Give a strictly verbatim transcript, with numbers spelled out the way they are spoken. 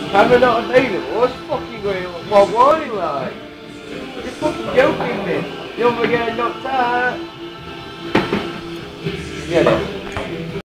Camera not available? What's fucking going on? What warning like? You're fucking joking me. You're gonna get knocked out.